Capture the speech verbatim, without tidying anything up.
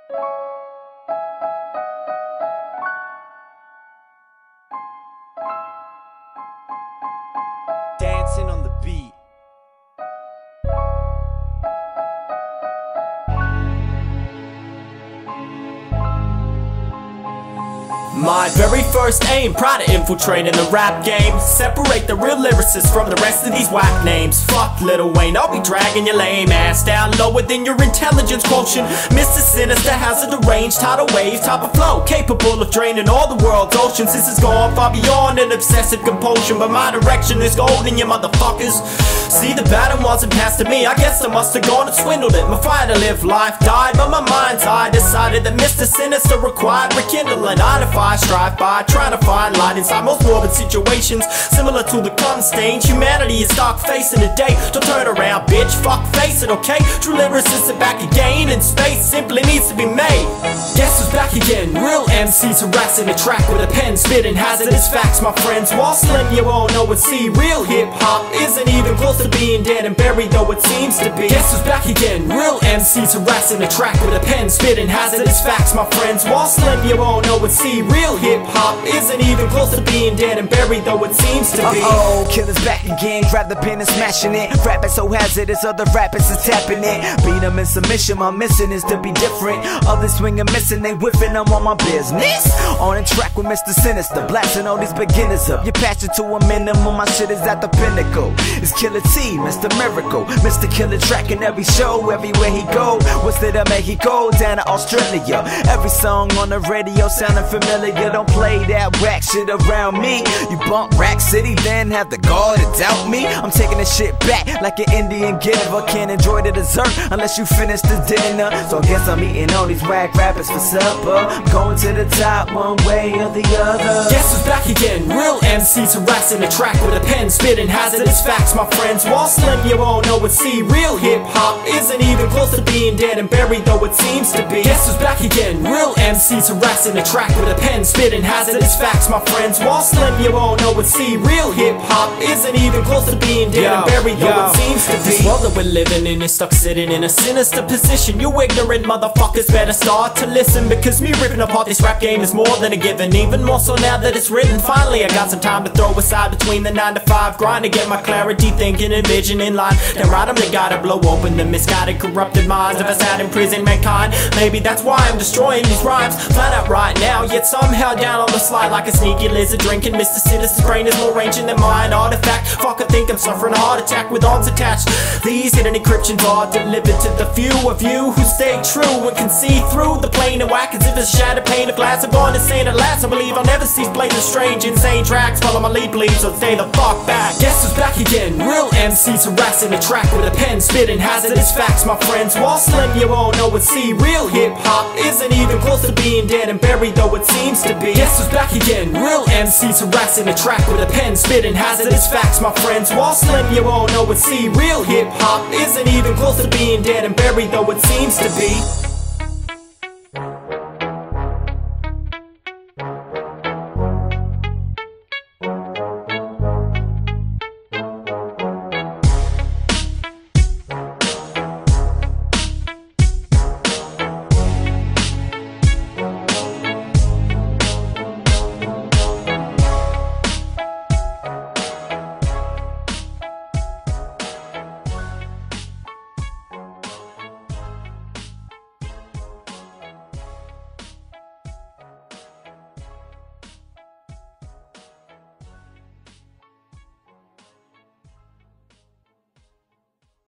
Dansonn on the beat. My very first aim, proud of infiltrating the rap game. Separate the real lyricists from the rest of these whack names. Fuck Lil Wayne, I'll be dragging your lame ass down lower than your intelligence quotient. Mister Sinister has a deranged tidal wave type of flow, capable of draining all the world's oceans. This is going far beyond an obsessive compulsion, but my direction is golden, you motherfuckers. See, the baton wasn't passed to me, I guess I must have gone and swindled it. My fire to live life died, but my mind's eye decided that Mister Sinister required rekindling. I defy, strive by, trying to find light inside most morbid situations, similar to the gun stains. Humanity is dark facing today. Don't turn around, bitch, fuck face it, okay? True lyricists are back again, and space simply needs to be made. Guess who's back again? Real M Cs harassing the track with a pen, spitting hazardous facts, my friends. Wassailing, you all know and see, real hip-hop isn't even close to being dead and buried, though it seems to be. Guess who's back again? Real M Cs harassing the track with a pen, spitting hazardous facts, my friends. Wassailing, you all know and see, real hip-hop isn't even close to being dead and buried, though it seems to be. Uh-oh, Killer's back again, grab the pen and smashing it. Rapping so hazardous, other rappers is tapping it. Beat them in submission, my mission is to be different. Others swing and missing, they whiffing, I'm on my business. On a track with Mister Sinister, blasting all these beginners up. Your passion to a minimum, my shit is at the pinnacle. It's KillaT, Mister Miracle, Mister Killer tracking every show, everywhere he go. What's there to Mexico, down to Australia. Every song on the radio sounding familiar. Don't play that whack shit around me. You bump Rack City, then have the gall to doubt me. I'm taking this shit back like an Indian giver. Can't enjoy the dessert unless you finish the dinner. So I guess I'm eating all these whack rappers for supper. I'm going to the top one way or the other. Guess who's back again? Real M Cs harassing the track with a pen, spitting hazardous facts, my friends. Wassailing, you all know and see, real hip-hop isn't even close to being dead and buried, though it seems to be. Guess who's back again? Real M Cs harassing the track with a pen, spitting hazardous facts, my friends. Wassailing, you all know and see, real hip-hop isn't even close to being dead yo, and buried, though yo. It seems to be. This world that we're living in is stuck sitting in a sinister position. You ignorant motherfuckers better start to listen, because me ripping apart this rap game is more than a given. Even more so now that it's written. Finally I got some time to throw aside between the nine to five grind to get my clarity, thinking and vision in line. Then right, I'm the guy to blow open the misguided, corrupted minds of us out in prison mankind. Maybe that's why I'm destroying these rhymes flat out right now, yet somehow down on the slide like a sneaky lizard drinking. Mister Sinister's brain is more ancient than mine. Artifact, fuck, I think I'm suffering a heart attack with arms attached. These hidden encryptions are delivered to the few of you who stay true and can see through the plain and whack as if it's shattered pane of glass. I'm going insane at last, I believe I'll never cease playing the strange, insane tracks. Follow my lead, please, so stay the fuck back. Guess who's back again? Real M Cs harassing the track with a pen, spitting hazardous facts, my friends. Wassailing, you all know and see, real hip-hop isn't even close to being dead and buried, though it seems to be. Guess who's back again? Real M Cs harassing the track with a pen, spitting hazardous facts, my friends. Wassailing, you all know and see, real hip-hop isn't even close to being dead and buried, though it seems to be.